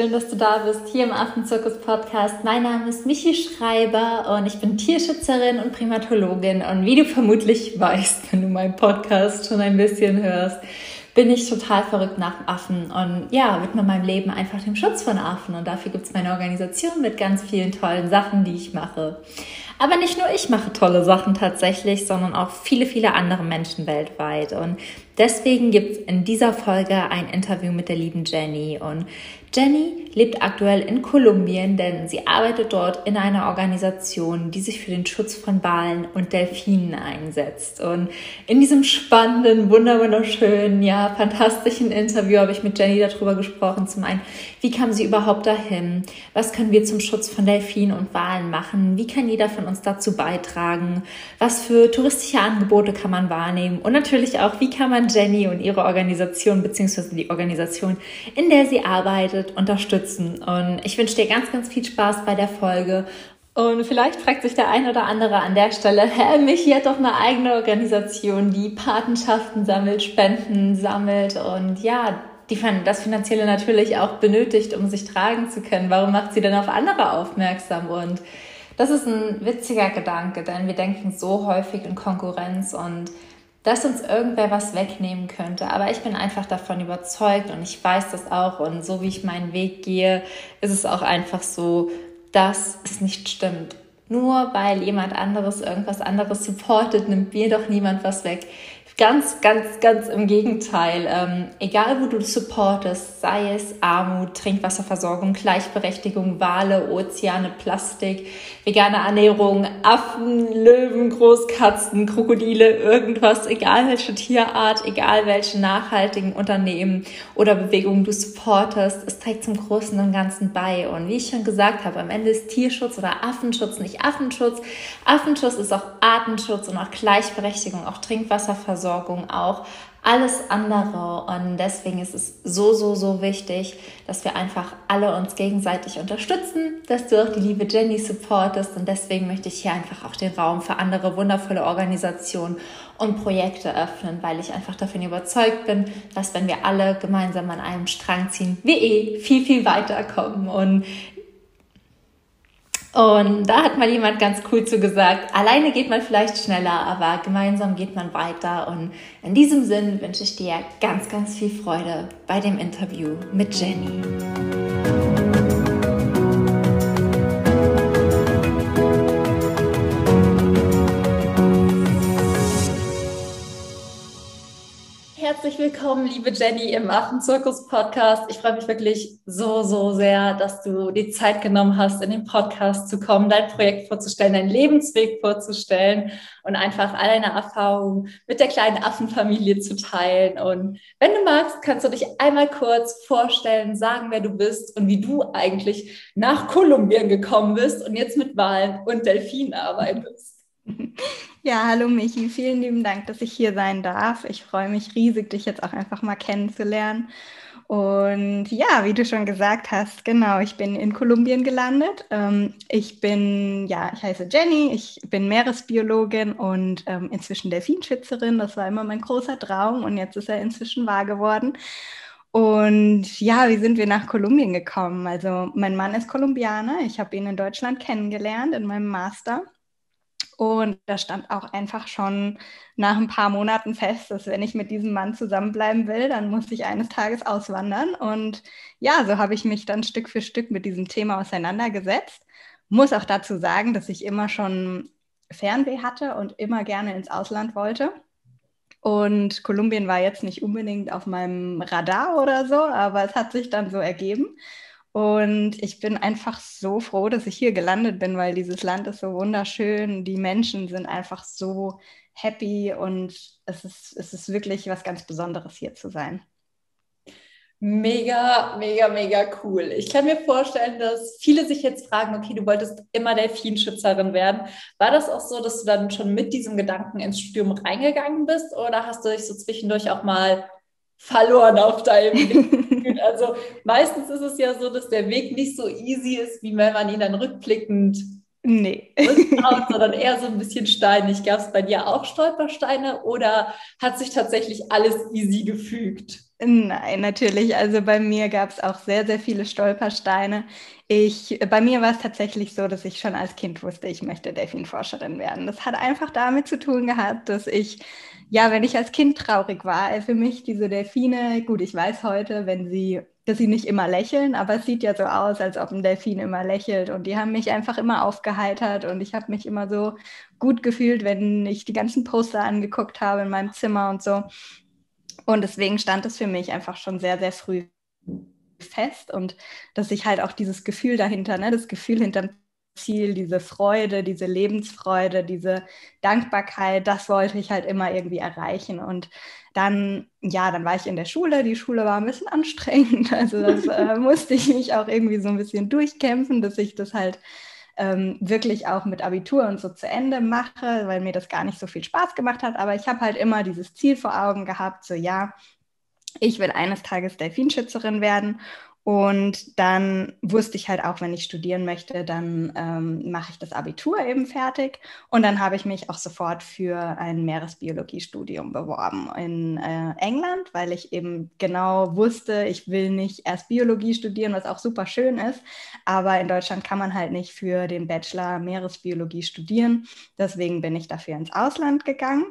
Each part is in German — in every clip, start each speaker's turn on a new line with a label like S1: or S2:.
S1: schön, dass du da bist, hier im Affenzirkus-Podcast. Mein Name ist Michi Schreiber und ich bin Tierschützerin und Primatologin. Und wie du vermutlich weißt, wenn du meinen Podcast schon ein bisschen hörst, bin ich total verrückt nach Affen und widme meinem Leben einfach dem Schutz von Affen. Und dafür gibt es meine Organisation mit ganz vielen tollen Sachen, die ich mache. Aber nicht nur ich mache tolle Sachen tatsächlich, sondern auch viele, viele andere Menschen weltweit. Und deswegen gibt es in dieser Folge ein Interview mit der lieben Jenny. Und Jenny lebt aktuell in Kolumbien, denn sie arbeitet dort in einer Organisation, die sich für den Schutz von Walen und Delfinen einsetzt. Und in diesem spannenden, wunderschönen, fantastischen Interview habe ich mit Jenny darüber gesprochen. Zum einen, wie kam sie überhaupt dahin? Was können wir zum Schutz von Delfinen und Walen machen? Wie kann jeder von uns dazu beitragen? Was für touristische Angebote kann man wahrnehmen? Und natürlich auch, wie kann man Jenny und ihre Organisation bzw. die Organisation, in der sie arbeitet, unterstützen. Und ich wünsche dir ganz, ganz viel Spaß bei der Folge. Und vielleicht fragt sich der ein oder andere an der Stelle, Michi hat doch eine eigene Organisation, die Patenschaften sammelt, Spenden sammelt und das Finanzielle natürlich auch benötigt, um sich tragen zu können. Warum macht sie denn auf andere aufmerksam? Und das ist ein witziger Gedanke, denn wir denken so häufig in Konkurrenz und dass uns irgendwer was wegnehmen könnte. Aber ich bin einfach davon überzeugt und ich weiß das auch. Und so wie ich meinen Weg gehe, ist es auch einfach so, dass es nicht stimmt. Nur weil jemand anderes irgendwas anderes supportet, nimmt mir doch niemand was weg. Ganz, ganz, ganz im Gegenteil. Egal, wo du supportest, sei es Armut, Trinkwasserversorgung, Gleichberechtigung, Wale, Ozeane, Plastik, vegane Ernährung, Affen, Löwen, Großkatzen, Krokodile, irgendwas, egal welche Tierart, egal welche nachhaltigen Unternehmen oder Bewegungen du supportest, es trägt zum Großen und Ganzen bei. Und wie ich schon gesagt habe, am Ende ist Tierschutz oder Affenschutz nicht Affenschutz. Affenschutz ist auch Artenschutz und auch Gleichberechtigung, auch Trinkwasserversorgung, auch alles andere. Und deswegen ist es so wichtig, dass wir einfach alle uns gegenseitig unterstützen, dass du auch die liebe Jenny supportest. Und deswegen möchte ich hier einfach auch den Raum für andere wundervolle Organisationen und Projekte öffnen, weil ich einfach davon überzeugt bin, dass wenn wir alle gemeinsam an einem Strang ziehen, wir viel, viel weiterkommen. Und da hat mal jemand ganz cool zu gesagt, alleine geht man vielleicht schneller, aber gemeinsam geht man weiter. Und in diesem Sinn wünsche ich dir ganz, ganz viel Freude bei dem Interview mit Jenny. Herzlich willkommen, liebe Jenny, im Affenzirkus-Podcast. Ich freue mich wirklich so sehr, dass du die Zeit genommen hast, in den Podcast zu kommen, dein Projekt vorzustellen, deinen Lebensweg vorzustellen und einfach all deine Erfahrungen mit der kleinen Affenfamilie zu teilen. Und wenn du magst, kannst du dich einmal kurz vorstellen, sagen, wer du bist und wie du eigentlich nach Kolumbien gekommen bist und jetzt mit Walen und Delfinen arbeitest.
S2: Ja, hallo Michi, vielen lieben Dank, dass ich hier sein darf. Ich freue mich riesig, dich jetzt auch einfach mal kennenzulernen. Und ja, wie du schon gesagt hast, genau, ich bin in Kolumbien gelandet. Ich heiße Jenny, ich bin Meeresbiologin und inzwischen Delfinschützerin. Das war immer mein großer Traum und jetzt ist er inzwischen wahr geworden. Und ja, wie sind wir nach Kolumbien gekommen? Also mein Mann ist Kolumbianer, ich habe ihn in Deutschland kennengelernt in meinem Master. Und da stand auch einfach schon nach ein paar Monaten fest, dass wenn ich mit diesem Mann zusammenbleiben will, dann muss ich eines Tages auswandern. Und ja, so habe ich mich dann Stück für Stück mit diesem Thema auseinandergesetzt. Muss auch dazu sagen, dass ich immer schon Fernweh hatte und immer gerne ins Ausland wollte. Und Kolumbien war jetzt nicht unbedingt auf meinem Radar oder so, aber es hat sich dann so ergeben. Und ich bin einfach so froh, dass ich hier gelandet bin, weil dieses Land ist so wunderschön. Die Menschen sind einfach so happy und es ist wirklich was ganz Besonderes, hier zu sein.
S1: Mega cool. Ich kann mir vorstellen, dass viele sich jetzt fragen, okay, du wolltest immer Delfinschützerin werden. War das auch so, dass du dann schon mit diesem Gedanken ins Studium reingegangen bist oder hast du dich so zwischendurch auch mal verloren auf deinem Weg? Also meistens ist es ja so, dass der Weg nicht so easy ist, wie wenn man ihn dann rückblickend rückschaut, sondern eher so ein bisschen steinig. Gab es bei dir auch Stolpersteine oder hat sich tatsächlich alles easy gefügt?
S2: Nein, natürlich. Also bei mir gab es auch sehr, sehr viele Stolpersteine. Bei mir war es tatsächlich so, dass ich schon als Kind wusste, ich möchte Delfinforscherin werden. Das hat einfach damit zu tun gehabt, dass ich, ja, wenn ich als Kind traurig war, für mich diese Delfine, gut, ich weiß heute, dass sie nicht immer lächeln, aber es sieht ja so aus, als ob ein Delfin immer lächelt. Und die haben mich einfach immer aufgeheitert und ich habe mich immer so gut gefühlt, wenn ich die ganzen Poster angeguckt habe in meinem Zimmer und so. Und deswegen stand es für mich einfach schon sehr, sehr früh fest und dass ich halt auch dieses Gefühl dahinter, ne, das Gefühl hinterm Ziel, diese Freude, diese Lebensfreude, diese Dankbarkeit, das wollte ich halt immer irgendwie erreichen. Und dann, ja, dann war ich in der Schule. Die Schule war ein bisschen anstrengend. Also das musste ich mich auch irgendwie so ein bisschen durchkämpfen, dass ich das halt wirklich auch mit Abitur und so zu Ende mache, weil mir das gar nicht so viel Spaß gemacht hat. Aber ich habe halt immer dieses Ziel vor Augen gehabt, so ja, ich will eines Tages Delfinschützerin werden. Und dann wusste ich halt auch, wenn ich studieren möchte, dann mache ich das Abitur eben fertig. Und dann habe ich mich auch sofort für ein Meeresbiologiestudium beworben in England, weil ich eben genau wusste, ich will nicht erst Biologie studieren, was auch super schön ist. Aber in Deutschland kann man halt nicht für den Bachelor Meeresbiologie studieren. Deswegen bin ich dafür ins Ausland gegangen.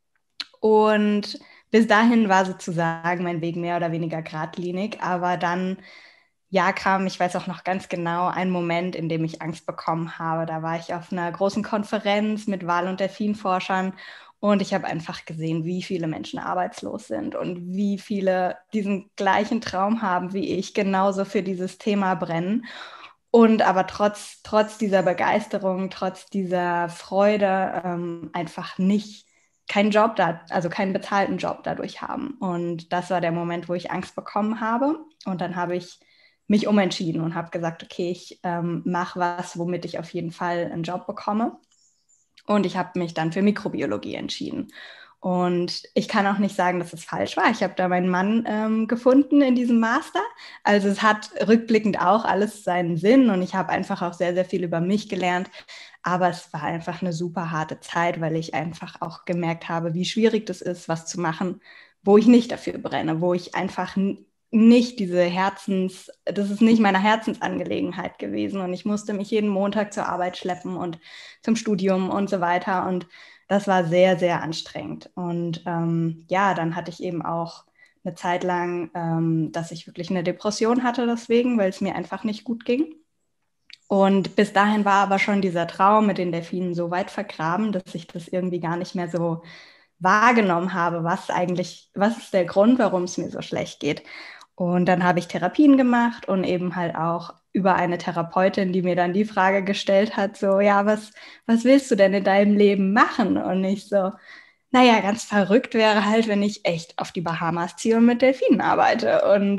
S2: Und bis dahin war sozusagen mein Weg mehr oder weniger geradlinig, aber dann, ja, kam, ich weiß auch noch ganz genau, ein Moment, in dem ich Angst bekommen habe. Da war ich auf einer großen Konferenz mit Wal- und Delfinforschern und ich habe einfach gesehen, wie viele Menschen arbeitslos sind und wie viele diesen gleichen Traum haben wie ich, genauso für dieses Thema brennen. Und aber trotz dieser Begeisterung, trotz dieser Freude einfach nicht keinen Job da, also keinen bezahlten Job dadurch haben. Und das war der Moment, wo ich Angst bekommen habe. Und dann habe ich mich umentschieden und habe gesagt, okay, ich mache was, womit ich auf jeden Fall einen Job bekomme. Und ich habe mich dann für Mikrobiologie entschieden. Und ich kann auch nicht sagen, dass es falsch war. Ich habe da meinen Mann gefunden in diesem Master. Also es hat rückblickend auch alles seinen Sinn und ich habe einfach auch sehr, sehr viel über mich gelernt. Aber es war einfach eine super harte Zeit, weil ich einfach auch gemerkt habe, wie schwierig das ist, was zu machen, wo ich nicht dafür brenne, wo ich einfach nicht das ist nicht meine Herzensangelegenheit gewesen. Und ich musste mich jeden Montag zur Arbeit schleppen und zum Studium und so weiter. Und das war sehr, sehr anstrengend. Und ja, dann hatte ich eben auch eine Zeit lang, dass ich wirklich eine Depression hatte deswegen, weil es mir einfach nicht gut ging. Und bis dahin war aber schon dieser Traum mit den Delfinen so weit vergraben, dass ich das irgendwie gar nicht mehr so wahrgenommen habe, was ist der Grund, warum es mir so schlecht geht. Und dann habe ich Therapien gemacht und eben halt auch über eine Therapeutin, die mir dann die Frage gestellt hat, so, ja, was willst du denn in deinem Leben machen? Und ich so, naja, ganz verrückt wäre halt, wenn ich echt auf die Bahamas ziehe und mit Delfinen arbeite. Und,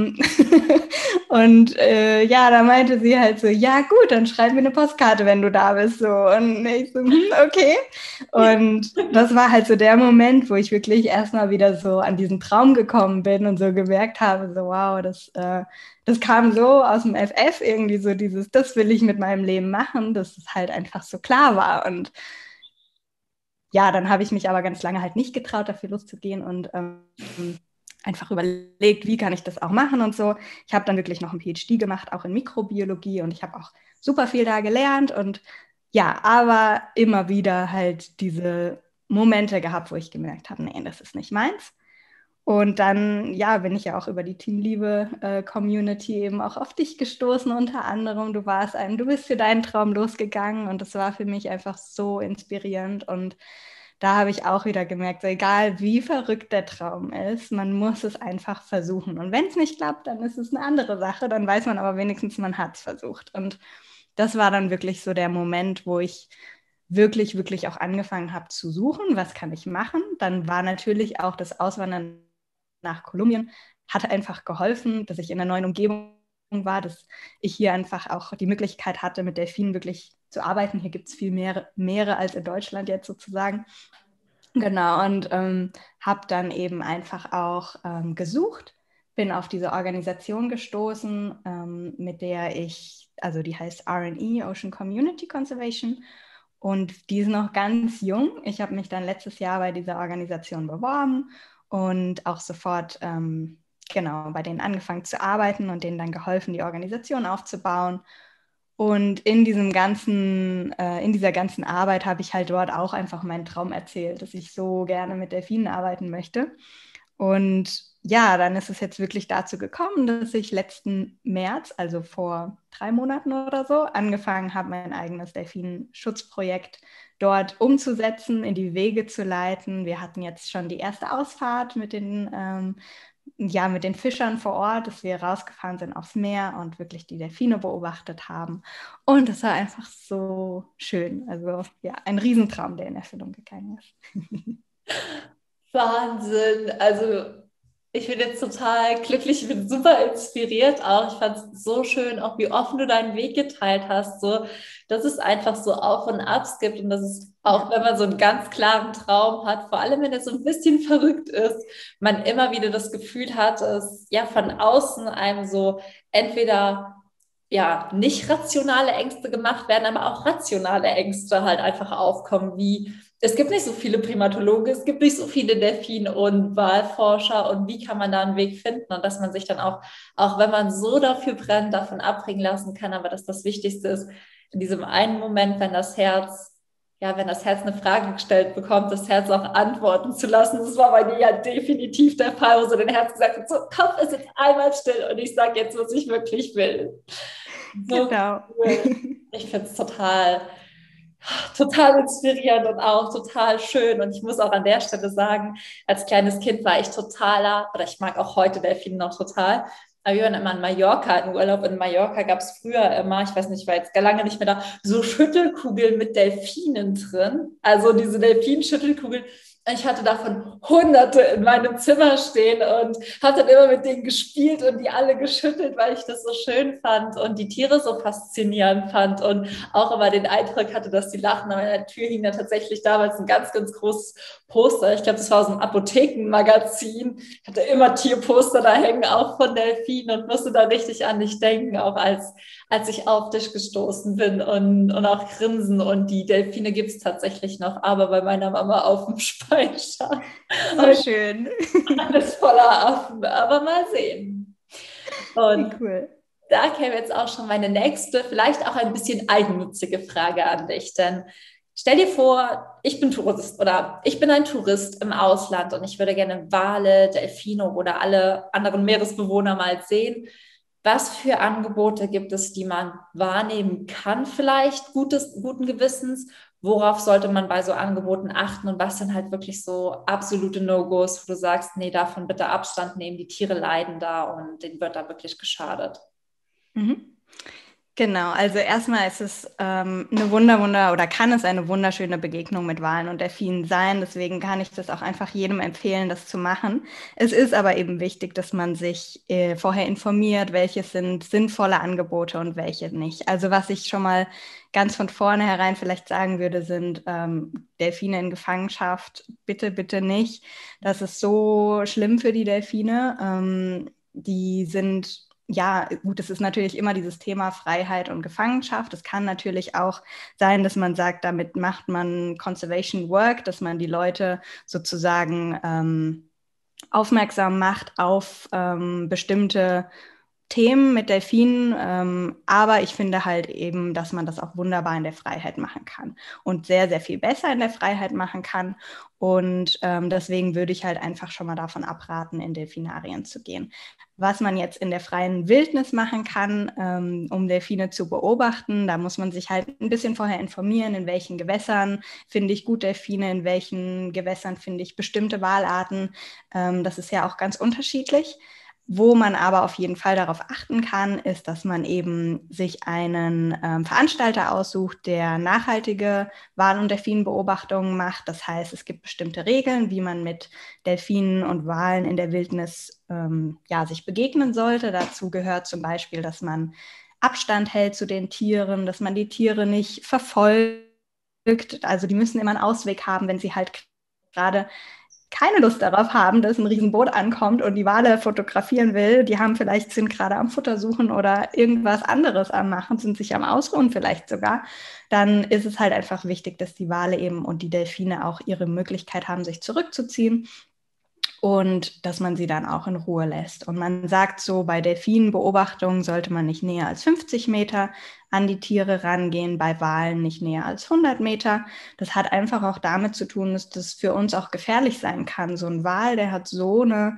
S2: ja, da meinte sie halt so, ja gut, dann schreib mir eine Postkarte, wenn du da bist. So. Und ich so, okay. Und das war halt so der Moment, wo ich wirklich erstmal wieder so an diesen Traum gekommen bin und so gemerkt habe, so wow, das kam so aus dem FF irgendwie so das will ich mit meinem Leben machen, dass es halt einfach so klar war. Und ja, dann habe ich mich aber ganz lange halt nicht getraut, dafür loszugehen und einfach überlegt, wie kann ich das auch machen und so. Ich habe dann wirklich noch ein PhD gemacht, auch in Mikrobiologie und ich habe auch super viel da gelernt und ja, aber immer wieder halt diese Momente gehabt, wo ich gemerkt habe, nee, das ist nicht meins. Und dann, ja, bin ich ja auch über die Teamliebe-Community eben auch auf dich gestoßen, unter anderem. Du bist für deinen Traum losgegangen und das war für mich einfach so inspirierend. Und da habe ich auch wieder gemerkt, so egal wie verrückt der Traum ist, man muss es einfach versuchen. Und wenn es nicht klappt, dann ist es eine andere Sache. Dann weiß man aber wenigstens, man hat es versucht. Und das war dann wirklich so der Moment, wo ich wirklich, wirklich auch angefangen habe zu suchen, was kann ich machen. Dann war natürlich auch das Auswandern nach Kolumbien, hat einfach geholfen, dass ich in einer neuen Umgebung war, dass ich hier einfach auch die Möglichkeit hatte, mit Delfinen wirklich zu arbeiten. Hier gibt es viel mehr Meere als in Deutschland jetzt sozusagen. Genau, und habe dann eben einfach auch gesucht, bin auf diese Organisation gestoßen, mit der also die heißt RNE, Ocean Community Conservation, und die ist noch ganz jung. Ich habe mich dann letztes Jahr bei dieser Organisation beworben und auch sofort genau bei denen angefangen zu arbeiten und denen dann geholfen, die Organisation aufzubauen. Und in in dieser ganzen Arbeit habe ich halt dort auch einfach meinen Traum erzählt, dass ich so gerne mit Delfinen arbeiten möchte. Und ja, dann ist es jetzt wirklich dazu gekommen, dass ich letzten März, also vor 3 Monaten oder so, angefangen habe, mein eigenes Delfinschutzprojekt dort umzusetzen, in die Wege zu leiten. Wir hatten jetzt schon die erste Ausfahrt mit den Fischern vor Ort, dass wir rausgefahren sind aufs Meer und wirklich die Delfine beobachtet haben. Und es war einfach so schön. Also ja, ein Riesentraum, der in Erfüllung gegangen ist.
S1: Wahnsinn. Also ich bin jetzt total glücklich, ich bin super inspiriert auch. Ich fand es so schön, auch wie offen du deinen Weg geteilt hast, so, dass es einfach so Auf und Abs gibt und dass es auch, wenn man so einen ganz klaren Traum hat, vor allem wenn er so ein bisschen verrückt ist, man immer wieder das Gefühl hat, dass ja von außen einem so entweder ja nicht rationale Ängste gemacht werden, aber auch rationale Ängste halt einfach aufkommen, wie es gibt nicht so viele Primatologen, es gibt nicht so viele Delfin- und Walforscher und wie kann man da einen Weg finden und dass man sich dann auch wenn man so dafür brennt, davon abbringen lassen kann, aber dass das Wichtigste ist, in diesem einen Moment, wenn das Herz eine Frage gestellt bekommt, das Herz auch antworten zu lassen. Das war bei dir ja definitiv der Fall, wo so dein Herz gesagt hat, so, Kopf ist jetzt einmal still und ich sage jetzt, was ich wirklich will. So
S2: Genau.
S1: cool. Ich finde es total inspirierend und auch total schön. Und ich muss auch an der Stelle sagen, als kleines Kind war ich oder ich mag auch heute Delfine noch total. Aber wir waren immer in Mallorca, in Urlaub in Mallorca gab es früher immer, ich weiß nicht, ich war jetzt gar lange nicht mehr da, so Schüttelkugeln mit Delfinen drin. Also diese Delfinschüttelkugeln. Ich hatte davon Hunderte in meinem Zimmer stehen und habe dann immer mit denen gespielt und die alle geschüttelt, weil ich das so schön fand und die Tiere so faszinierend fand und auch immer den Eindruck hatte, dass die lachen. An meiner Tür hing da tatsächlich damals ein ganz, ganz großes Poster. Ich glaube, das war aus einem Apothekenmagazin. Ich hatte immer Tierposter da hängen, auch von Delfinen und musste da richtig an dich denken, auch als ich auf dich gestoßen bin und auch grinsen. Und die Delfine gibt es tatsächlich noch, aber bei meiner Mama auf dem Speicher.
S2: So schön.
S1: Alles voller Affen, aber mal sehen.
S2: Wie
S1: Und
S2: cool.
S1: da käme jetzt auch schon meine nächste, vielleicht auch ein bisschen eigennützige Frage an dich. Denn stell dir vor, ich bin Tourist oder ich bin ein Tourist im Ausland und ich würde gerne Wale, Delfine oder alle anderen Meeresbewohner mal sehen. Was für Angebote gibt es, die man wahrnehmen kann, vielleicht guten Gewissens? Worauf sollte man bei so Angeboten achten und was sind halt wirklich so absolute No-Gos, wo du sagst, nee, davon bitte Abstand nehmen, die Tiere leiden da und denen wird da wirklich geschadet?
S2: Mhm. Genau, also erstmal ist es oder kann es eine wunderschöne Begegnung mit Walen und Delfinen sein. Deswegen kann ich das auch einfach jedem empfehlen, das zu machen. Es ist aber eben wichtig, dass man sich vorher informiert, welche sind sinnvolle Angebote und welche nicht. Also was ich schon mal ganz von vornherein vielleicht sagen würde, sind Delfine in Gefangenschaft. Bitte, bitte nicht. Das ist so schlimm für die Delfine. Die sind ja, gut, es ist natürlich immer dieses Thema Freiheit und Gefangenschaft. Es kann natürlich auch sein, dass man sagt, damit macht man Conservation Work, dass man die Leute sozusagen aufmerksam macht auf bestimmte Themen mit Delfinen, aber ich finde halt eben, dass man das auch wunderbar in der Freiheit machen kann und sehr, sehr viel besser in der Freiheit machen kann. Und deswegen würde ich halt einfach schon mal davon abraten, in Delfinarien zu gehen. Was man jetzt in der freien Wildnis machen kann, um Delfine zu beobachten, da muss man sich halt ein bisschen vorher informieren, in welchen Gewässern finde ich gut Delfine, in welchen Gewässern finde ich bestimmte Walarten. Das ist ja auch ganz unterschiedlich. Wo man aber auf jeden Fall darauf achten kann, ist, dass man eben sich einen Veranstalter aussucht, der nachhaltige Wal- und Delfinbeobachtungen macht. Das heißt, es gibt bestimmte Regeln, wie man mit Delfinen und Walen in der Wildnis sich begegnen sollte. Dazu gehört zum Beispiel, dass man Abstand hält zu den Tieren, dass man die Tiere nicht verfolgt. Also die müssen immer einen Ausweg haben, wenn sie halt gerade keine Lust darauf haben, dass ein Riesenboot ankommt und die Wale fotografieren will. Sind gerade am Futter suchen oder irgendwas anderes am machen, sind sich am Ausruhen vielleicht sogar. Dann ist es halt einfach wichtig, dass die Wale eben und die Delfine auch ihre Möglichkeit haben, sich zurückzuziehen. und dass man sie dann auch in Ruhe lässt. Und man sagt so, bei Delfinbeobachtungen sollte man nicht näher als 50 Meter an die Tiere rangehen, bei Walen nicht näher als 100 Meter. Das hat einfach auch damit zu tun, dass das für uns auch gefährlich sein kann. So ein Wal, der hat so eine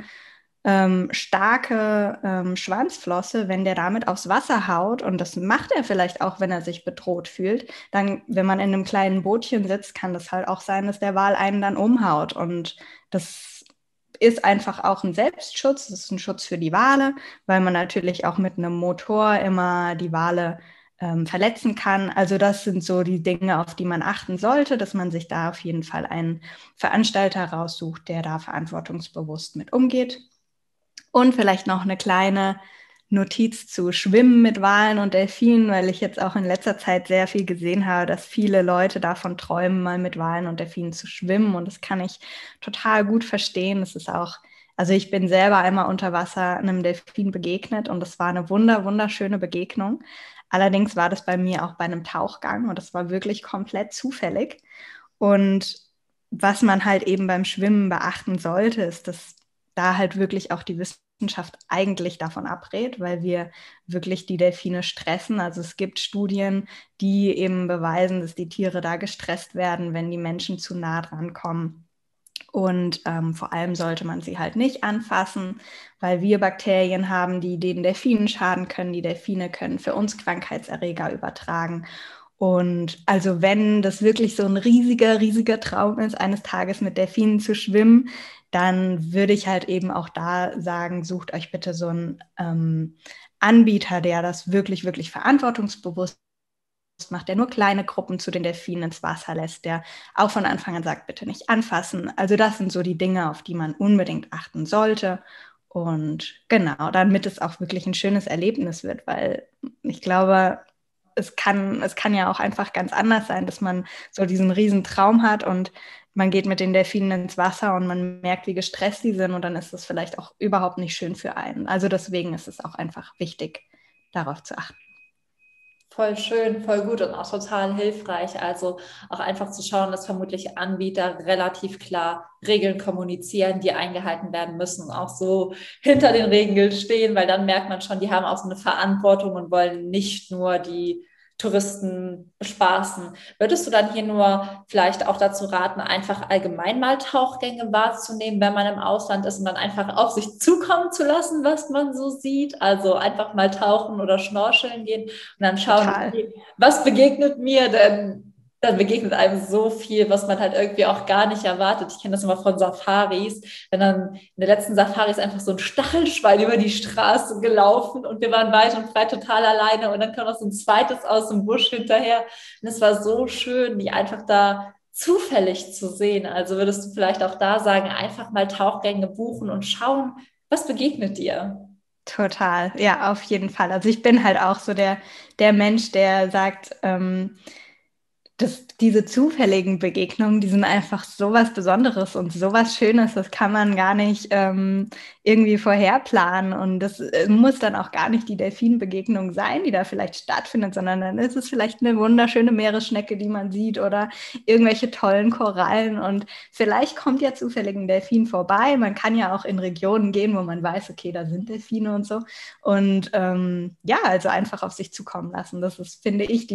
S2: starke Schwanzflosse, wenn der damit aufs Wasser haut, und das macht er vielleicht auch, wenn er sich bedroht fühlt, dann, wenn man in einem kleinen Bootchen sitzt, kann das halt auch sein, dass der Wal einen dann umhaut. Und das ist einfach auch ein Selbstschutz, das ist ein Schutz für die Wale, weil man natürlich auch mit einem Motor immer die Wale verletzen kann. Also das sind so die Dinge, auf die man achten sollte, dass man sich da auf jeden Fall einen Veranstalter raussucht, der da verantwortungsbewusst mit umgeht. Und vielleicht noch eine kleine Notiz zu Schwimmen mit Walen und Delfinen, weil ich jetzt auch in letzter Zeit sehr viel gesehen habe, dass viele Leute davon träumen, mal mit Walen und Delfinen zu schwimmen. Und das kann ich total gut verstehen. Das ist auch, also ich bin selber einmal unter Wasser einem Delfin begegnet und das war eine wunderschöne Begegnung. Allerdings war das bei mir auch bei einem Tauchgang und das war wirklich komplett zufällig. Und was man halt eben beim Schwimmen beachten sollte, ist, dass da halt wirklich auch die Wissenschaft eigentlich davon abrät, weil wir wirklich die Delfine stressen. Also es gibt Studien, die eben beweisen, dass die Tiere da gestresst werden, wenn die Menschen zu nah dran kommen. Und vor allem sollte man sie halt nicht anfassen, weil wir Bakterien haben, die den Delfinen schaden können. Die Delfine können für uns Krankheitserreger übertragen. Und also wenn das wirklich so ein riesiger Traum ist, eines Tages mit Delfinen zu schwimmen, dann würde ich halt eben auch da sagen, sucht euch bitte so einen Anbieter, der das wirklich verantwortungsbewusst macht, der nur kleine Gruppen zu den Delfinen ins Wasser lässt, der auch von Anfang an sagt, bitte nicht anfassen. Also das sind so die Dinge, auf die man unbedingt achten sollte. Und genau, damit es auch wirklich ein schönes Erlebnis wird, weil ich glaube, es kann ja auch einfach ganz anders sein, dass man so diesen riesen Traum hat und man geht mit den Delfinen ins Wasser und man merkt, wie gestresst sie sind, und dann ist das vielleicht auch überhaupt nicht schön für einen. Also deswegen ist es auch einfach wichtig, darauf zu achten.
S1: Voll schön, voll gut und auch total hilfreich. Also auch einfach zu schauen, dass vermutlich Anbieter relativ klar Regeln kommunizieren, die eingehalten werden müssen, auch so hinter den Regeln stehen, weil dann merkt man schon, die haben auch so eine Verantwortung und wollen nicht nur die Touristen bespaßen. Würdest du dann hier nur vielleicht auch dazu raten, einfach allgemein mal Tauchgänge wahrzunehmen, wenn man im Ausland ist und dann einfach auf sich zukommen zu lassen, was man so sieht? Also einfach mal tauchen oder schnorcheln gehen und dann schauen, okay, was begegnet mir, denn dann begegnet einem so viel, was man halt irgendwie auch gar nicht erwartet. Ich kenne das immer von Safaris, wenn dann in der letzten Safari ist einfach so ein Stachelschwein über die Straße gelaufen und wir waren weit und breit total alleine und dann kam noch so ein zweites aus dem Busch hinterher und es war so schön, die einfach da zufällig zu sehen. Also würdest du vielleicht auch da sagen, einfach mal Tauchgänge buchen und schauen, was begegnet dir?
S2: Total, ja, auf jeden Fall. Also ich bin halt auch so der Mensch, der sagt, dass diese zufälligen Begegnungen, die sind einfach sowas Besonderes und sowas Schönes, das kann man gar nicht irgendwie vorherplanen, und das muss dann auch gar nicht die Delfinbegegnung sein, die da vielleicht stattfindet, sondern dann ist es vielleicht eine wunderschöne Meeresschnecke, die man sieht, oder irgendwelche tollen Korallen, und vielleicht kommt ja zufällig ein Delfin vorbei. Man kann ja auch in Regionen gehen, wo man weiß, okay, da sind Delfine und so, und ja, also einfach auf sich zukommen lassen, das ist, finde ich,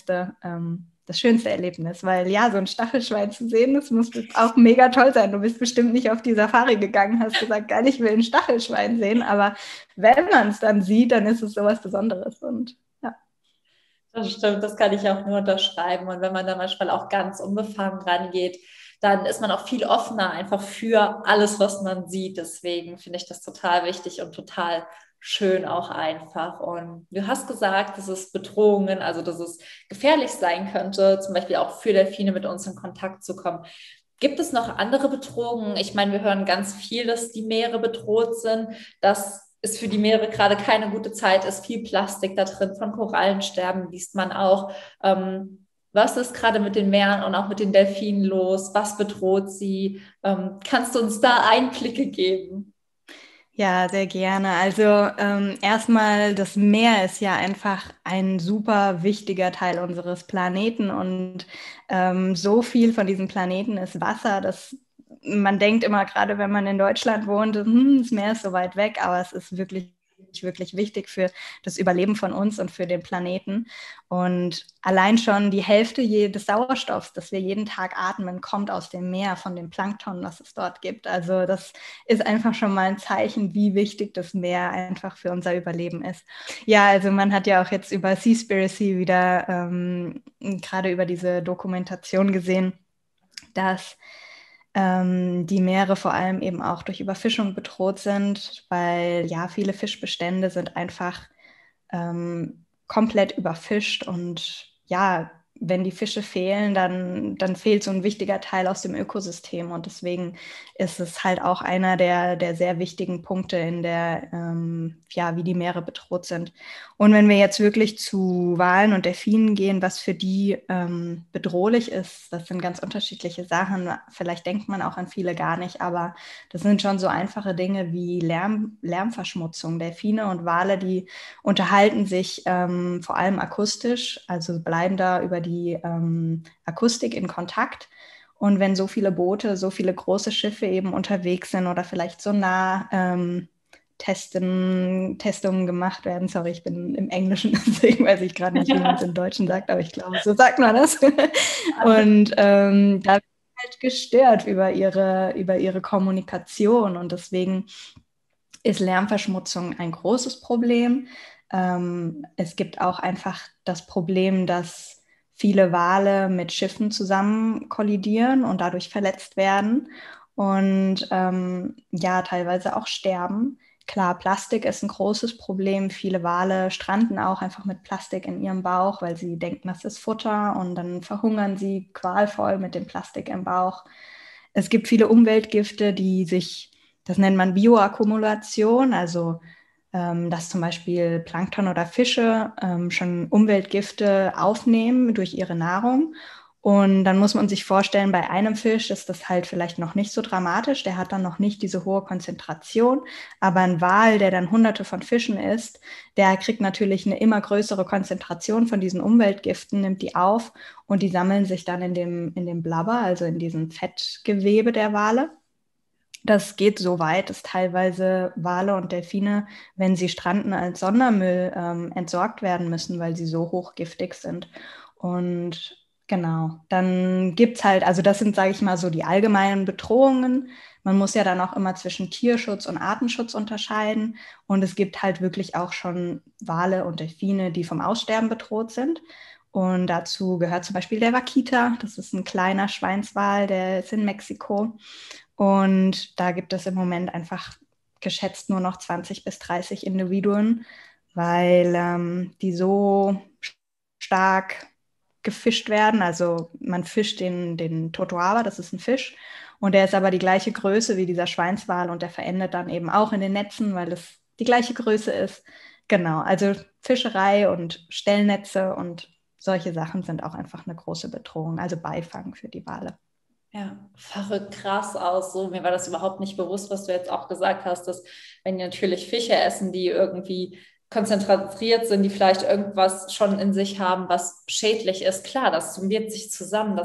S2: das schönste Erlebnis, weil ja, so ein Stachelschwein zu sehen, das muss auch mega toll sein. Du bist bestimmt nicht auf die Safari gegangen, hast gesagt, geil, ich will ein Stachelschwein sehen, aber wenn man es dann sieht, dann ist es sowas Besonderes, und ja.
S1: Das stimmt, das kann ich auch nur unterschreiben. Und wenn man da manchmal auch ganz unbefangen rangeht, dann ist man auch viel offener einfach für alles, was man sieht. Deswegen finde ich das total wichtig und total schön auch einfach. Und du hast gesagt, dass es Bedrohungen, also dass es gefährlich sein könnte, zum Beispiel auch für Delfine mit uns in Kontakt zu kommen. Gibt es noch andere Bedrohungen? Ich meine, wir hören ganz viel, dass die Meere bedroht sind, dass es für die Meere gerade keine gute Zeit ist, viel Plastik da drin, von Korallensterben liest man auch. Was ist gerade mit den Meeren und auch mit den Delfinen los? Was bedroht sie? Kannst du uns da Einblicke geben?
S2: Ja, sehr gerne. Also erstmal, das Meer ist ja einfach ein super wichtiger Teil unseres Planeten, und so viel von diesem Planeten ist Wasser, dass man denkt immer, gerade wenn man in Deutschland wohnt, das Meer ist so weit weg, aber es ist wirklich, wirklich wichtig für das Überleben von uns und für den Planeten. Und allein schon die Hälfte des Sauerstoffs, das wir jeden Tag atmen, kommt aus dem Meer, von dem Plankton, was es dort gibt. Also das ist einfach schon mal ein Zeichen, wie wichtig das Meer einfach für unser Überleben ist. Ja, also man hat ja auch jetzt über Seaspiracy wieder gerade über diese Dokumentation gesehen, dass die Meere vor allem eben auch durch Überfischung bedroht sind, weil ja, viele Fischbestände sind einfach komplett überfischt und ja, wenn die Fische fehlen, dann fehlt so ein wichtiger Teil aus dem Ökosystem und deswegen ist es halt auch einer der sehr wichtigen Punkte in der, ja, wie die Meere bedroht sind. Und wenn wir jetzt wirklich zu Walen und Delfinen gehen, was für die bedrohlich ist, das sind ganz unterschiedliche Sachen. Vielleicht denkt man auch an viele gar nicht, aber das sind schon so einfache Dinge wie Lärmverschmutzung. Delfine und Wale, die unterhalten sich vor allem akustisch, also bleiben da über die Akustik in Kontakt. Und wenn so viele Boote, so viele große Schiffe eben unterwegs sind oder vielleicht Sonar Testungen gemacht werden. Sorry, ich bin im Englischen, deswegen weiß ich gerade nicht, wie man es im Deutschen sagt, aber ich glaube, so sagt man das. Und da wird halt gestört über ihre Kommunikation und deswegen ist Lärmverschmutzung ein großes Problem. Es gibt auch einfach das Problem, dass viele Wale mit Schiffen zusammen kollidieren und dadurch verletzt werden und ja, teilweise auch sterben. Klar, Plastik ist ein großes Problem. Viele Wale stranden auch einfach mit Plastik in ihrem Bauch, weil sie denken, das ist Futter und dann verhungern sie qualvoll mit dem Plastik im Bauch. Es gibt viele Umweltgifte, das nennt man Bioakkumulation, also dass zum Beispiel Plankton oder Fische schon Umweltgifte aufnehmen durch ihre Nahrung. Und dann muss man sich vorstellen, bei einem Fisch ist das halt vielleicht noch nicht so dramatisch, der hat dann noch nicht diese hohe Konzentration, aber ein Wal, der dann hunderte von Fischen isst, der kriegt natürlich eine immer größere Konzentration von diesen Umweltgiften, nimmt die auf und die sammeln sich dann in dem Blubber, also in diesem Fettgewebe der Wale. Das geht so weit, dass teilweise Wale und Delfine, wenn sie stranden, als Sondermüll entsorgt werden müssen, weil sie so hochgiftig sind. Und genau, dann gibt es halt, also das sind, sage ich mal, so die allgemeinen Bedrohungen. Man muss ja dann auch immer zwischen Tierschutz und Artenschutz unterscheiden. Und es gibt halt wirklich auch schon Wale und Delfine, die vom Aussterben bedroht sind. Und dazu gehört zum Beispiel der Vaquita. Das ist ein kleiner Schweinswal, der ist in Mexiko. Und da gibt es im Moment einfach geschätzt nur noch 20 bis 30 Individuen, weil die so stark gefischt werden. Also man fischt den Totoaba, das ist ein Fisch, und der ist aber die gleiche Größe wie dieser Schweinswal und der verendet dann eben auch in den Netzen, weil es die gleiche Größe ist. Genau, also Fischerei und Stellnetze und solche Sachen sind auch einfach eine große Bedrohung, also Beifang für die Wale.
S1: Ja, verrückt krass aus. So, mir war das überhaupt nicht bewusst, was du jetzt auch gesagt hast, dass wenn die natürlich Fische essen, die irgendwie konzentriert sind, die vielleicht irgendwas schon in sich haben, was schädlich ist. Klar, das summiert sich zusammen.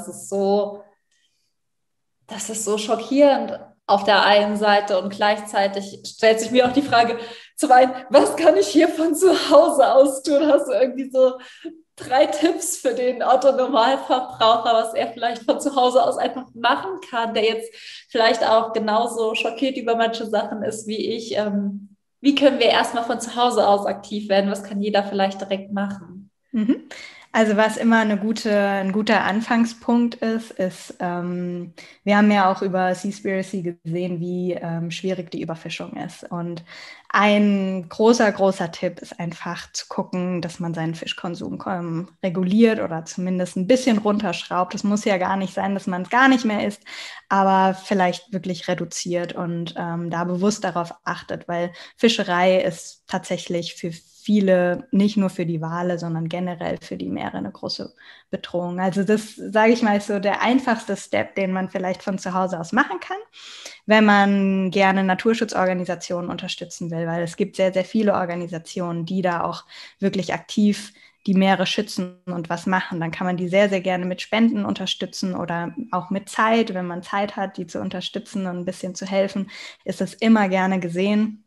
S1: Das ist so schockierend auf der einen Seite und gleichzeitig stellt sich mir auch die Frage, zum einen, was kann ich hier von zu Hause aus tun? Hast du irgendwie so 3 Tipps für den Otto-Normalverbraucher, was er vielleicht von zu Hause aus einfach machen kann, der jetzt vielleicht auch genauso schockiert über manche Sachen ist wie ich? Wie können wir erstmal von zu Hause aus aktiv werden? Was kann jeder vielleicht direkt machen?
S2: Also was immer ein guter Anfangspunkt ist, wir haben ja auch über Seaspiracy gesehen, wie schwierig die Überfischung ist. Und ein großer Tipp ist einfach zu gucken, dass man seinen Fischkonsum reguliert oder zumindest ein bisschen runterschraubt. Es muss ja gar nicht sein, dass man es gar nicht mehr isst, aber vielleicht wirklich reduziert und da bewusst darauf achtet, weil Fischerei ist tatsächlich für viele, nicht nur für die Wale, sondern generell für die Meere eine große Bedrohung. Also das, sage ich mal, ist so der einfachste Step, den man vielleicht von zu Hause aus machen kann, wenn man gerne Naturschutzorganisationen unterstützen will, weil es gibt sehr, sehr viele Organisationen, die da auch wirklich aktiv die Meere schützen und was machen, dann kann man die sehr, sehr gerne mit Spenden unterstützen oder auch mit Zeit. Wenn man Zeit hat, die zu unterstützen und ein bisschen zu helfen, ist es immer gerne gesehen.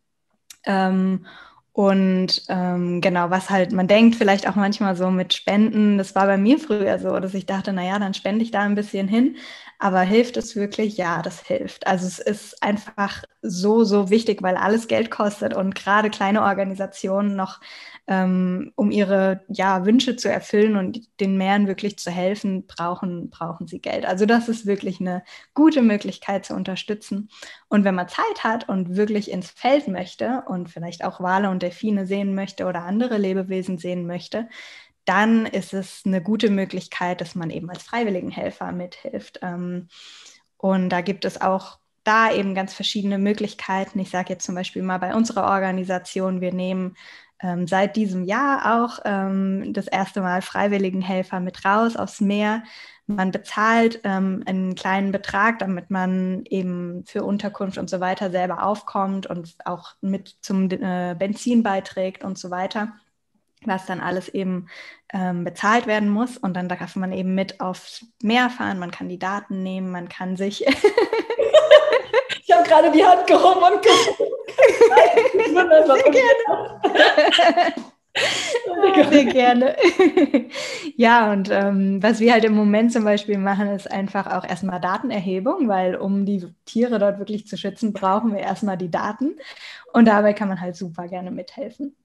S2: Genau, was halt, man denkt vielleicht auch manchmal so mit Spenden, das war bei mir früher so, dass ich dachte, naja, dann spende ich da ein bisschen hin. Aber hilft es wirklich? Ja, das hilft. Also es ist einfach so, so wichtig, weil alles Geld kostet und gerade kleine Organisationen noch, um ihre Wünsche zu erfüllen und den Meeren wirklich zu helfen, brauchen sie Geld. Also das ist wirklich eine gute Möglichkeit zu unterstützen. Und wenn man Zeit hat und wirklich ins Feld möchte und vielleicht auch Wale und Delfine sehen möchte oder andere Lebewesen sehen möchte, dann ist es eine gute Möglichkeit, dass man eben als Freiwilligenhelfer mithilft. Und da gibt es auch da eben ganz verschiedene Möglichkeiten. Ich sage jetzt zum Beispiel mal bei unserer Organisation, wir nehmen seit diesem Jahr auch das erste Mal Freiwilligenhelfer mit raus aufs Meer. Man bezahlt einen kleinen Betrag, damit man eben für Unterkunft und so weiter selber aufkommt und auch mit zum Benzin beiträgt und so weiter, was dann alles eben bezahlt werden muss. Und dann darf man eben mit aufs Meer fahren, man kann die Daten nehmen, man kann sich...
S1: Ich habe gerade die Hand gehoben und
S2: Sehr gerne. Sehr gerne. Ja, und was wir halt im Moment zum Beispiel machen, ist einfach auch erstmal Datenerhebung, weil um die Tiere dort wirklich zu schützen, brauchen wir erstmal die Daten. Und dabei kann man halt super gerne mithelfen.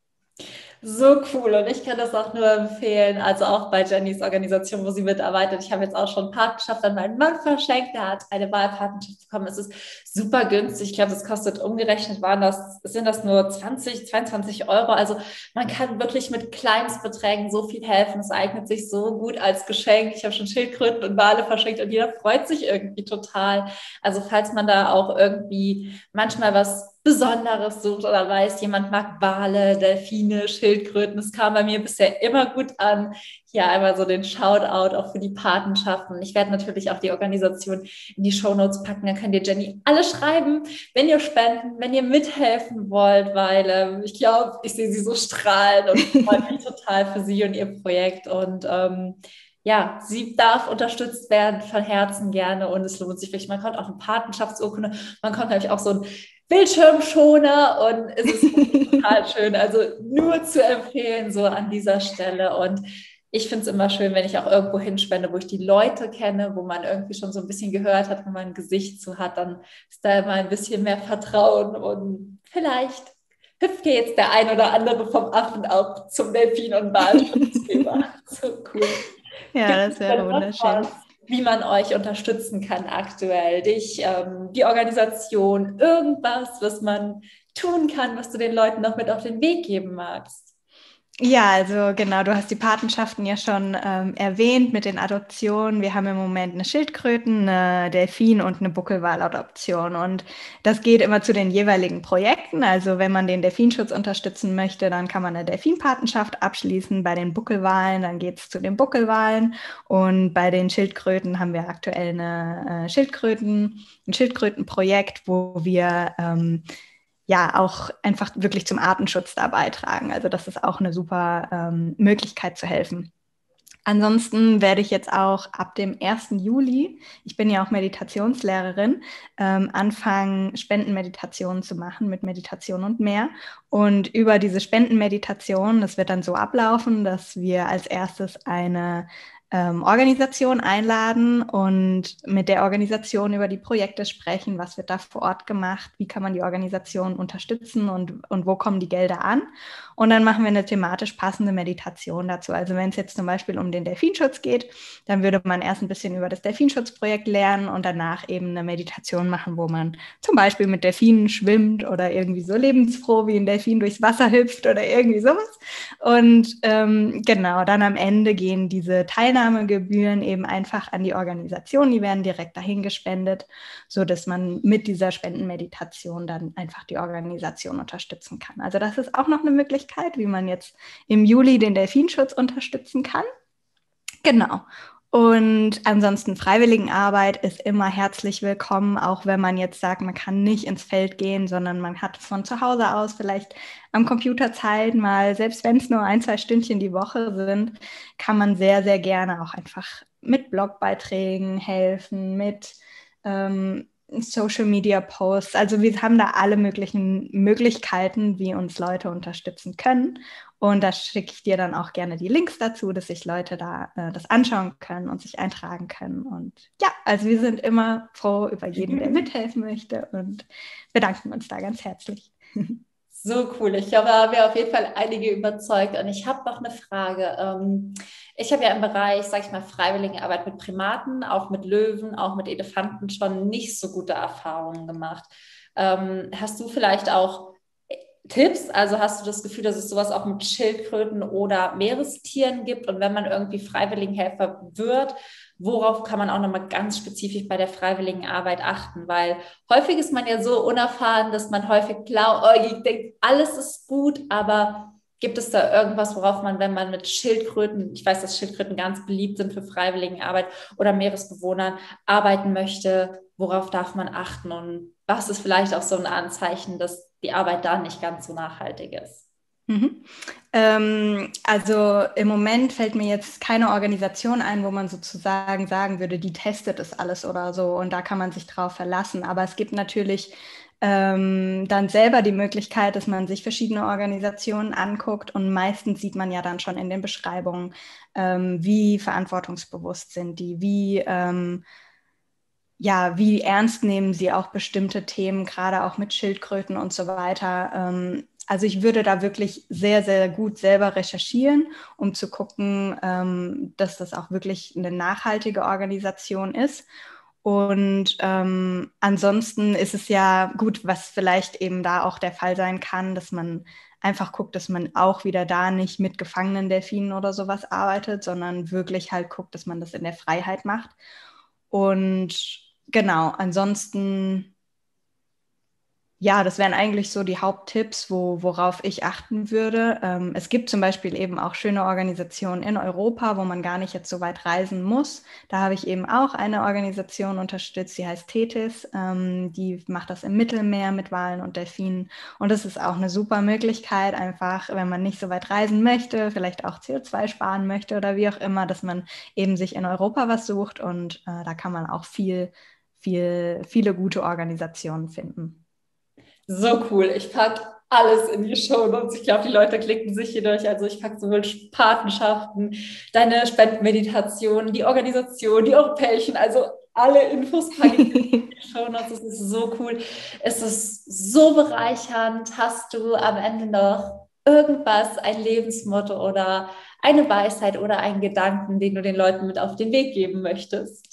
S1: So cool, und ich kann das auch nur empfehlen, also auch bei Jennys Organisation, wo sie mitarbeitet. Ich habe jetzt auch schon Patenschaft an meinen Mann verschenkt, der hat eine Wahlpatenschaft bekommen. Es ist super günstig, ich glaube, das kostet umgerechnet, sind das nur 20, 22 Euro. Also man kann wirklich mit Kleinstbeträgen so viel helfen. Es eignet sich so gut als Geschenk. Ich habe schon Schildkröten und Wale verschenkt und jeder freut sich irgendwie total. Also falls man da auch irgendwie manchmal was Besonderes sucht oder weiß, jemand mag Wale, Delfine, Schildkröten. Das kam bei mir bisher immer gut an. Hier einmal so den Shoutout auch für die Patenschaften. Ich werde natürlich auch die Organisation in die Shownotes packen. Dann könnt ihr Jenny alle schreiben, wenn ihr spenden, wenn ihr mithelfen wollt, weil ich glaube, ich sehe sie so strahlen und freue mich total für sie und ihr Projekt. Und ja, sie darf unterstützt werden von Herzen gerne und es lohnt sich wirklich. Man kommt auch eine Patenschaftsurkunde, man kommt natürlich auch so ein Bildschirmschoner und es ist total schön. Also nur zu empfehlen so an dieser Stelle. Und ich finde es immer schön, wenn ich auch irgendwo hinspende, wo ich die Leute kenne, wo man irgendwie schon so ein bisschen gehört hat, wo man ein Gesicht zu hat, dann ist da immer ein bisschen mehr Vertrauen und vielleicht hüpft hier jetzt der ein oder andere vom Affen auch zum Delfin- und Walschutzgeber. So cool.
S2: Ja, das wäre wunderschön.
S1: Wie man euch unterstützen kann aktuell, dich, die Organisation, irgendwas, was man tun kann, was du den Leuten noch mit auf den Weg geben magst.
S2: Ja, also genau, du hast die Patenschaften ja schon erwähnt mit den Adoptionen. Wir haben im Moment eine Schildkröten, eine Delfin- und eine Buckelwal-Adoption. Und das geht immer zu den jeweiligen Projekten. Also wenn man den Delfinschutz unterstützen möchte, dann kann man eine Delfinpatenschaft abschließen. Bei den Buckelwalen, dann geht es zu den Buckelwalen. Und bei den Schildkröten haben wir aktuell ein Schildkrötenprojekt, wo wir auch einfach wirklich zum Artenschutz da beitragen. Also das ist auch eine super Möglichkeit zu helfen. Ansonsten werde ich jetzt auch ab dem 1. Juli, ich bin ja auch Meditationslehrerin, anfangen, Spendenmeditationen zu machen mit Meditation und mehr. Und über diese Spendenmeditation, das wird dann so ablaufen, dass wir als erstes eine Organisation einladen und mit der Organisation über die Projekte sprechen, was wird da vor Ort gemacht, wie kann man die Organisation unterstützen und wo kommen die Gelder an. Und dann machen wir eine thematisch passende Meditation dazu. Also wenn es jetzt zum Beispiel um den Delfinschutz geht, dann würde man erst ein bisschen über das Delfinschutzprojekt lernen und danach eben eine Meditation machen, wo man zum Beispiel mit Delfinen schwimmt oder irgendwie so lebensfroh wie ein Delfin durchs Wasser hüpft oder irgendwie sowas. Und genau, dann am Ende gehen diese Teilnahmegebühren eben einfach an die Organisation, die werden direkt dahin gespendet, sodass man mit dieser Spendenmeditation dann einfach die Organisation unterstützen kann. Also das ist auch noch eine Möglichkeit, wie man jetzt im Juli den Delfinschutz unterstützen kann. Genau. Und ansonsten Freiwilligenarbeit ist immer herzlich willkommen, auch wenn man jetzt sagt, man kann nicht ins Feld gehen, sondern man hat von zu Hause aus vielleicht am Computer Zeit, mal, selbst wenn es nur 1-2 Stündchen die Woche sind, kann man sehr, sehr gerne auch einfach mit Blogbeiträgen helfen, mit Social Media Posts. Also wir haben da alle möglichen Möglichkeiten, wie uns Leute unterstützen können. Und da schicke ich dir dann auch gerne die Links dazu, dass sich Leute da das anschauen können und sich eintragen können. Und ja, also wir sind immer froh über jeden, der mithelfen möchte, und bedanken uns da ganz herzlich.
S1: So cool. Ich glaube, da haben wir auf jeden Fall einige überzeugt. Und ich habe noch eine Frage. Ich habe ja im Bereich, sage ich mal, Freiwilligenarbeit mit Primaten, auch mit Löwen, auch mit Elefanten schon nicht so gute Erfahrungen gemacht. Hast du vielleicht auch Tipps? Also hast du das Gefühl, dass es sowas auch mit Schildkröten oder Meerestieren gibt? Und wenn man irgendwie Freiwilligenhelfer wird, worauf kann man auch nochmal ganz spezifisch bei der Freiwilligenarbeit achten? Weil häufig ist man ja so unerfahren, dass man häufig blauäugig denkt, alles ist gut, aber gibt es da irgendwas, worauf man, wenn man mit Schildkröten, ich weiß, dass Schildkröten ganz beliebt sind für Freiwilligenarbeit oder Meeresbewohnern, arbeiten möchte, worauf darf man achten? Und was ist vielleicht auch so ein Anzeichen, dass die Arbeit da nicht ganz so nachhaltig ist?
S2: Also im Moment fällt mir jetzt keine Organisation ein, wo man sozusagen sagen würde, die testet das alles oder so, und da kann man sich drauf verlassen. Aber es gibt natürlich dann selber die Möglichkeit, dass man sich verschiedene Organisationen anguckt, und meistens sieht man ja dann schon in den Beschreibungen, wie verantwortungsbewusst sind die, wie ernst nehmen sie auch bestimmte Themen, gerade auch mit Schildkröten und so weiter. Also ich würde da wirklich sehr, sehr gut selber recherchieren, um zu gucken, dass das auch wirklich eine nachhaltige Organisation ist. Und ansonsten ist es ja gut, was vielleicht eben da auch der Fall sein kann, dass man einfach guckt, dass man auch wieder da nicht mit gefangenen Delfinen oder sowas arbeitet, sondern wirklich halt guckt, dass man das in der Freiheit macht. Und genau, ansonsten, ja, das wären eigentlich so die Haupttipps, worauf ich achten würde. Es gibt zum Beispiel eben auch schöne Organisationen in Europa, wo man gar nicht jetzt so weit reisen muss. Da habe ich eben auch eine Organisation unterstützt, die heißt Tethys. Die macht das im Mittelmeer mit Walen und Delfinen. Und das ist auch eine super Möglichkeit, einfach, wenn man nicht so weit reisen möchte, vielleicht auch CO2 sparen möchte oder wie auch immer, dass man eben sich in Europa was sucht. Und da kann man auch viele gute Organisationen finden.
S1: So cool. Ich packe alles in die Shownotes. Ich glaube, die Leute klicken sich hier durch. Also ich packe sowohl Patenschaften, deine Spendenmeditation, die Organisation, die europäischen, also alle Infos packe ich in die Shownotes. Das ist so cool. Es ist so bereichernd. Hast du am Ende noch irgendwas, ein Lebensmotto oder eine Weisheit oder einen Gedanken, den du den Leuten mit auf den Weg geben möchtest?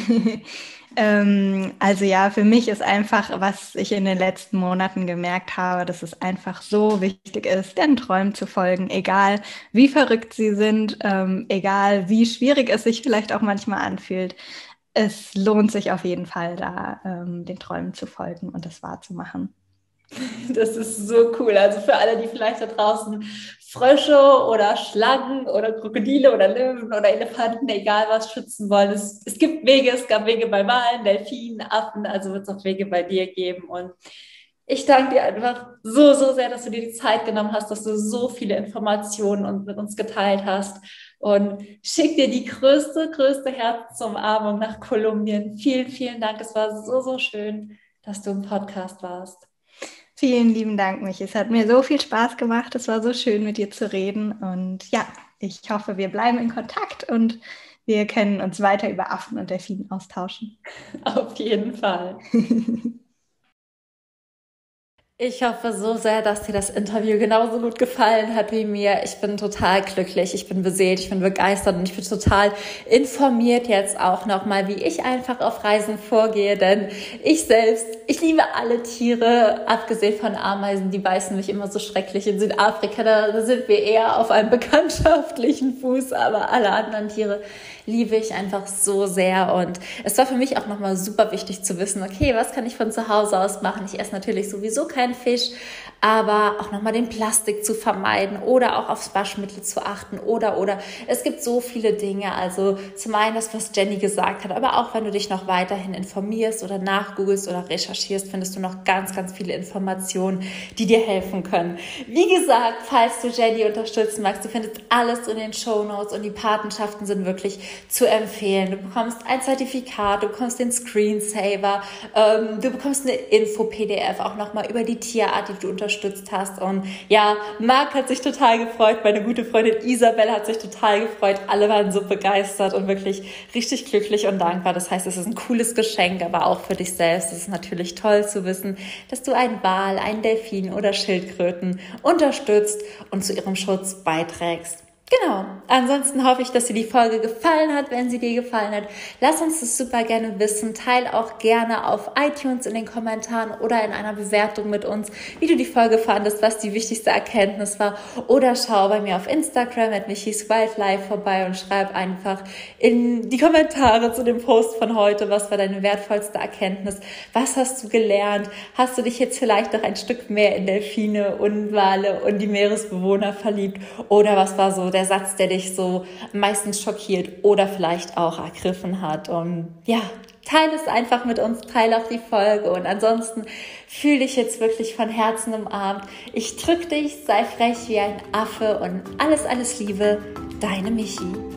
S2: Also ja, für mich ist einfach, was ich in den letzten Monaten gemerkt habe, dass es einfach so wichtig ist, den Träumen zu folgen, egal wie verrückt sie sind, egal wie schwierig es sich vielleicht auch manchmal anfühlt. Es lohnt sich auf jeden Fall, da den Träumen zu folgen und das wahrzumachen.
S1: Das ist so cool. Also für alle, die vielleicht da draußen Frösche oder Schlangen oder Krokodile oder Löwen oder Elefanten, egal was, schützen wollen. Es gibt Wege, es gab Wege bei Walen, Delfinen, Affen, also wird es auch Wege bei dir geben. Und ich danke dir einfach so, so sehr, dass du dir die Zeit genommen hast, dass du so viele Informationen mit uns geteilt hast. Und schick dir die größte Herzensumarmung nach Kolumbien. Vielen, vielen Dank. Es war so, so schön, dass du im Podcast warst.
S2: Vielen lieben Dank, Michi. Es hat mir so viel Spaß gemacht. Es war so schön, mit dir zu reden. Und ja, ich hoffe, wir bleiben in Kontakt und wir können uns weiter über Affen und Delfinen austauschen.
S1: Auf jeden Fall. Ich hoffe so sehr, dass dir das Interview genauso gut gefallen hat wie mir. Ich bin total glücklich, ich bin beseelt, ich bin begeistert und ich bin total informiert jetzt auch nochmal, wie ich einfach auf Reisen vorgehe. Denn ich liebe alle Tiere, abgesehen von Ameisen, die beißen mich immer so schrecklich. In Südafrika, da sind wir eher auf einem bekanntschaftlichen Fuß, aber alle anderen Tiere liebe ich einfach so sehr. Und es war für mich auch nochmal super wichtig zu wissen, okay, was kann ich von zu Hause aus machen? Ich esse natürlich sowieso keinen Fisch, aber auch nochmal den Plastik zu vermeiden oder auch aufs Waschmittel zu achten oder. Es gibt so viele Dinge, also zum einen das, was Jenny gesagt hat, aber auch wenn du dich noch weiterhin informierst oder nachgoogelst oder recherchierst, findest du noch ganz, ganz viele Informationen, die dir helfen können. Wie gesagt, falls du Jenny unterstützen magst, du findest alles in den Shownotes und die Patenschaften sind wirklich zu empfehlen. Du bekommst ein Zertifikat, du bekommst den Screensaver, du bekommst eine Info-PDF auch nochmal über die Tierart, die du unterstützt hast. Und ja, Marc hat sich total gefreut, meine gute Freundin Isabel hat sich total gefreut. Alle waren so begeistert und wirklich richtig glücklich und dankbar. Das heißt, es ist ein cooles Geschenk, aber auch für dich selbst. Es ist natürlich toll zu wissen, dass du einen Wal, einen Delfin oder Schildkröten unterstützt und zu ihrem Schutz beiträgst. Genau. Ansonsten hoffe ich, dass dir die Folge gefallen hat. Wenn sie dir gefallen hat, lass uns das super gerne wissen. Teil auch gerne auf iTunes in den Kommentaren oder in einer Bewertung mit uns, wie du die Folge fandest, was die wichtigste Erkenntnis war. Oder schau bei mir auf Instagram @michiswildlife vorbei und schreib einfach in die Kommentare zu dem Post von heute, was war deine wertvollste Erkenntnis? Was hast du gelernt? Hast du dich jetzt vielleicht noch ein Stück mehr in Delfine und Wale und die Meeresbewohner verliebt? Oder was war so der Satz, der dich so meistens schockiert oder vielleicht auch ergriffen hat? Und ja, teile es einfach mit uns, teile auch die Folge und ansonsten fühle dich jetzt wirklich von Herzen umarmt. Ich drück dich, sei frech wie ein Affe und alles Liebe, deine Michi.